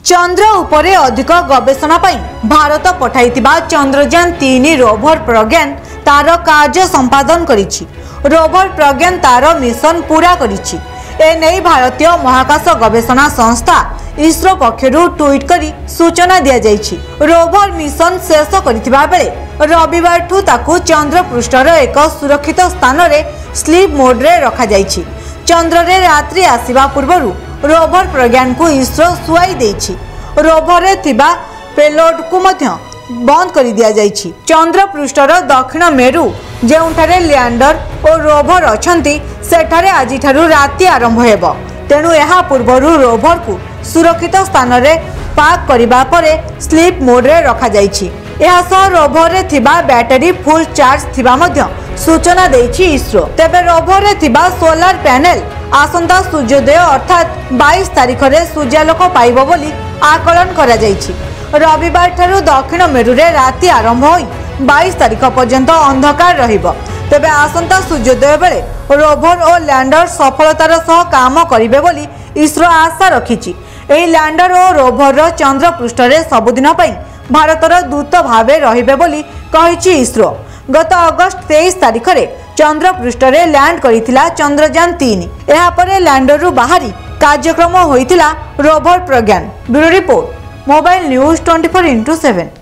चंद्र उपरे अधिक गवेषणा पई भारत पठाइतिबा चंद्रयान 3 रोवर प्रज्ञान तार कार्य संपादन करिछि। रोवर प्रज्ञान तार मिशन पूरा करिछि। एने भारतीय महाकाश गवेषणा संस्था इसरो पक्षरु ट्वीट करी सूचना दिया जाइछि। रोवर मिशन शेष करितिबा बेले रविवार ठू ताकू चंद्र पृष्ठर एक सुरक्षित स्थान रे स्लीप मोड रे रखा जाइछि। चंद्र रे रात्रि आसीबा पूर्वरु रोवर प्रज्ञान को इसरो सुआई देछि। रोवर रे थिबा पेलोड को मध्य बंद कर दिया जाइछि। चंद्र पृष्ठर दक्षिण मेरु जेउठारे लैंडर और रोवर अछंती सेठारे आजि ठारु राति आरंभ हेबो। तेणु एहा पूर्वरु रोवर को सुरक्षित स्थान रे पार्क करिबा परे स्लीप मोड रे रखा जाइछि। एहा सह रोवर रे थिबा बैटरी फुल चार्ज थिबा मध्य सूचना देछि इसरो। तेबे रोवर रे थिबा सोलार पैनल आसंता सूर्योदय अर्थात 22 तारिख रे सूर्यालोक पाइबो बोली आकलन करा जाइछि। रविवार ठारु दक्षिण मेरु रे राति आरंभ होई 22 तारिख पर्यंत अंधकार रहिबो। तेबे आसंता सूर्योदय बेले रोवर और लैंडर सफलतार सह काम करिवे बोली इसरो आशा रखिछि। एही लैंडर और रोवर रो चंद्र पृष्ठ रे सबुदिन पई भारतर दूत भावे रहिबे बोली कहिछि इसरो। गत अगस्त 23 तारिख रे चंद्र पृष्ठ रे लैंड करिथिला चंद्रयान 3। एहा परे लैंडर रु बाहरी कार्यक्रम होइथिला rover Pragyan. Bureau report mobile news 24x7।